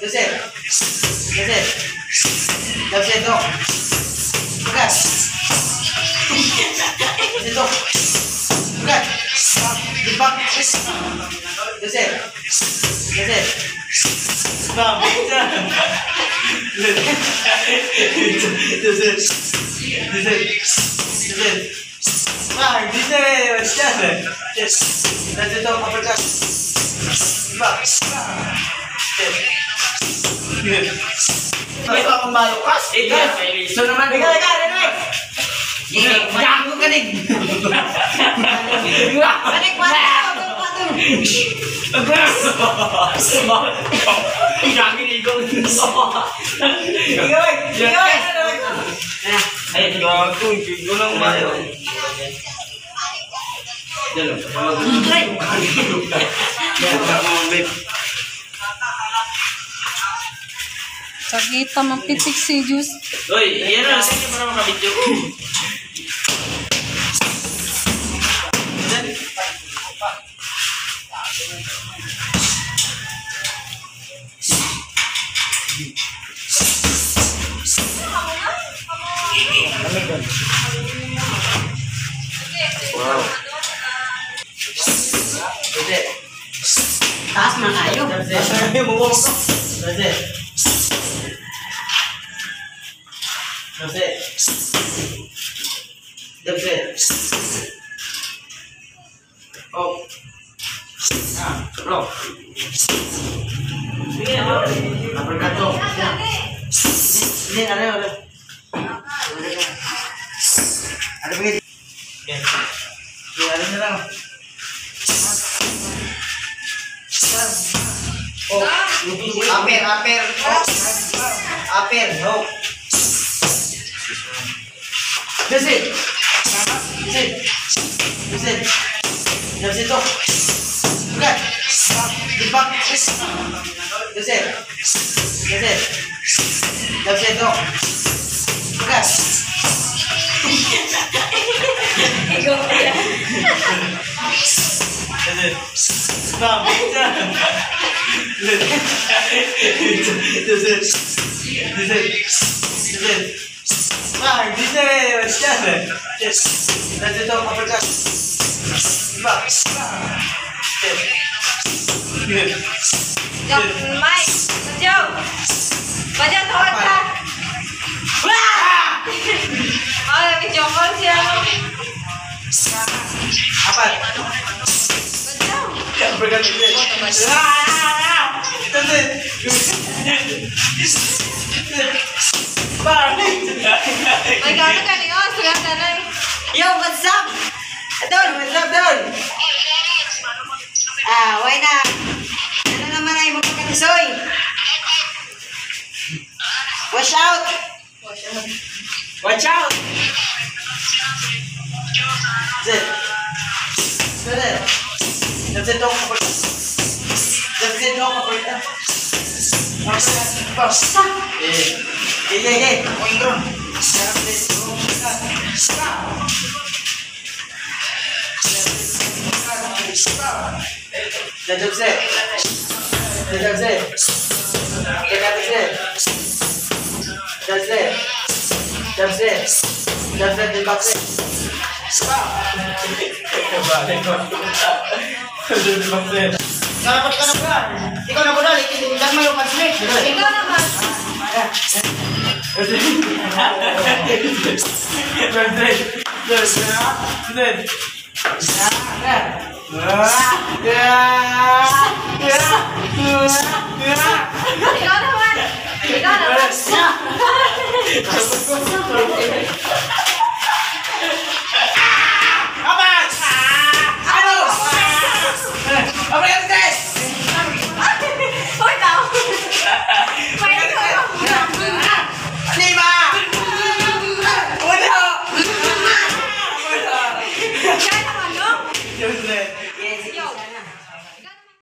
That's it. That's it. That's it, dog. Bukas. That's it, dog. Bukas. Jebak. That's it. That's it. Bang, bisa. That's it. That's it. That's it. Bang, bisa. Yes. That's it, dog. Uppercut. Jebak. Good. May pamalukas. So naman. Ikaw. Gago ka rin. Kanik pa. Gagin ikaw. Ikaw. Ay, gago. Ikaw lang ba yun? Diyan o. Sakita mapitik si Jus. Uy, ayan na. Sige mo na makabidyo ko. Wow. Pwede. Taas na kayo. Pwede. Pwede. That's it. Oh. Bro. Sige, ano? Uppercut to. Hindi, ano? Ano ba yun? Sige, ano na lang. Oh. Upper. No. That's it. That's it. That's it. That's it. Bukan. Jebak. That's it. That's it. That's it. Bukan. Ikaw pa yan. That's it. Bang, bisa. That's it. That's it. Bang, bisa. Yes. That's it, dog. Uppercut. Back. Good. Mike. Bajo tawad ka. Oh, video call siya. Apa? Bajo. Uppercut. That's it. Bang. May gano'n ka niyo. Sugat na na. Yo, what's up? What's up, Don? Why na? Ano naman ay magkakatisoy? Watch out! Watch out! That's it. That's it. That's it, don't forget. That's it, don't forget. Yeah. That's it. Dapat ka na ba? Ikaw na budal, ikitindan mo yung panslit. Ikaw naman. Ikaw naman.